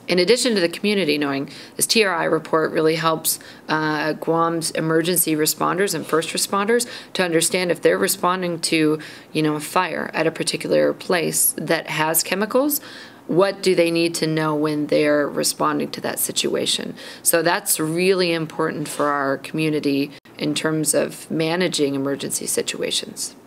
In addition to the community knowing, this TRI report really helps Guam's emergency responders and first responders to understand if they're responding to, a fire at a particular place that has chemicals, what do they need to know when they're responding to that situation. So that's really important for our community in terms of managing emergency situations.